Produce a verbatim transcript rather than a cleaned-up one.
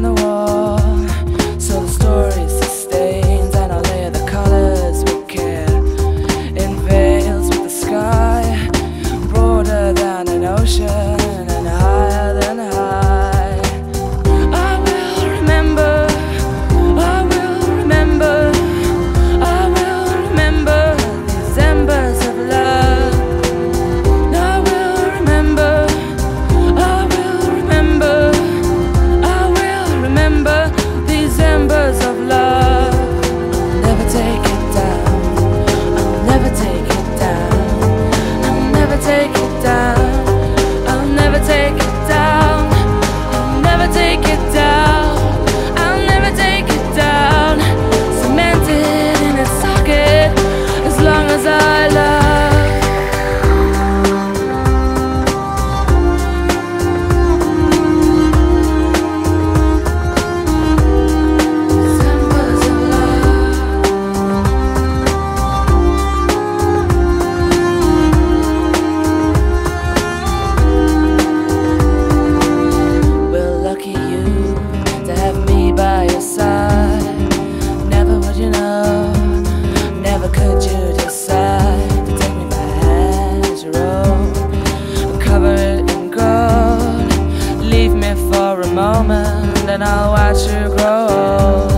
the wall, so the story sustains, and I'll layer the colors with care in veils with the sky, broader than an ocean and higher than high. I will remember, I will remember, I will remember these embers of love. I will remember, I will remember, I will remember these embers of love. I'll never take it down, I'll never take it down, I'll never take it down, I'll never take it down, I'll never take it down, I'll never take it down, cemented in its socket as long as I love. By your side, never would you know, never could you decide to take me by hand as you roll, cover it in gold, leave me for a moment and I'll watch you grow old.